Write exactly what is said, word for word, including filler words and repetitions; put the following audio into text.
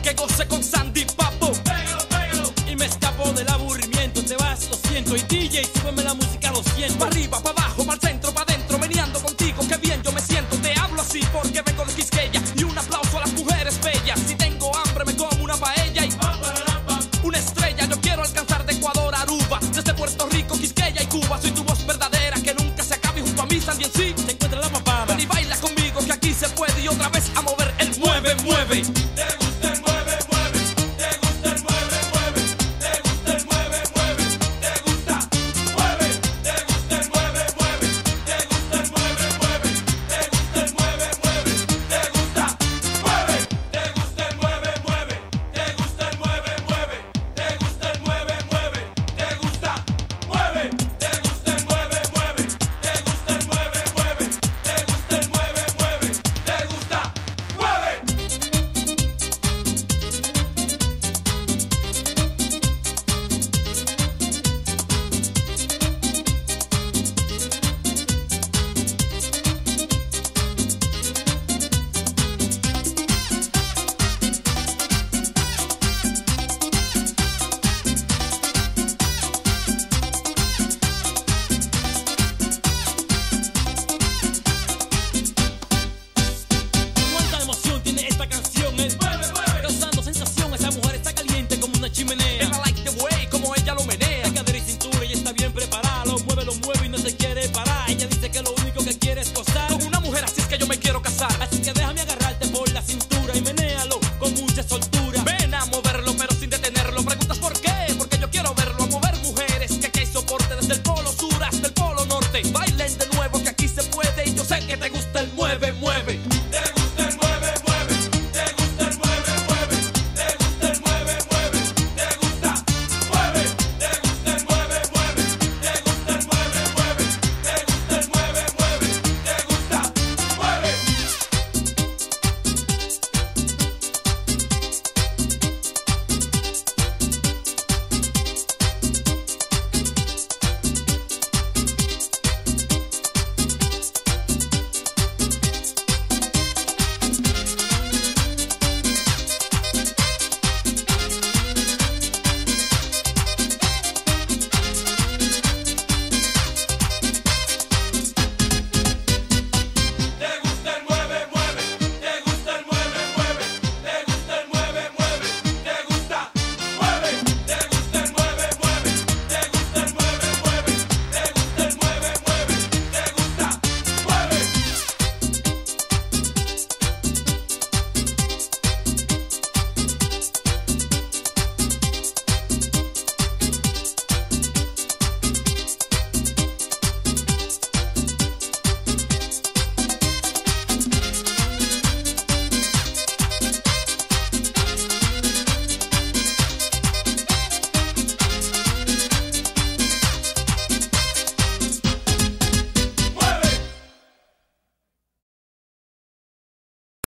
que goce con Sandy Papo. Pégalo, pégalo. Y me escapo del aburrimiento. Te vas, lo siento. Y D J, súbeme la música, lo siento. Pa' arriba, pa' abajo, pa' el centro, pa' adentro, meneando contigo, qué bien yo me siento. Te hablo así porque vengo de Quisqueya. Y un aplauso a las mujeres bellas. Si tengo hambre me como una paella y una estrella. Yo quiero alcanzar de Ecuador a Aruba, desde Puerto Rico, Quisqueya y Cuba. Soy tu voz verdadera que nunca se acabe. Y junto a mí Sandy en sí se encuentra la papada. Ven y baila conmigo que aquí se puede. Y otra vez a mover el mueve, mueve. ¿Te gusta el mueve, mueve? ¿Te gusta el mueve, mueve? ¿Te gusta el mueve, mueve? ¿Te gusta? Mueve. ¿Te gusta el mueve, mueve? ¿Te gusta el mueve, mueve? ¿Te gusta el mueve, mueve? ¿Te gusta? Mueve. ¿Te gusta el mueve, mueve? ¿Te gusta el mueve, mueve? ¿Te gusta el mueve, mueve? ¿Te gusta? Mueve. ¿Te gusta el mueve, mueve? ¿Te gusta el mueve, mueve? ¿Te gusta el mueve, mueve? ¿Te gusta? Mueve. Cuánta emoción tiene esta canción, es mueve, mueve, causando sensación. Esa mujer está caliente como una chimenea. And I like the way como ella lo menea. De cadera y cintura ella está bien preparada. Lo mueve, lo mueve y no se quiere parar. Ella dice que lo único que quiere es gozar. Con una mujer así es que yo me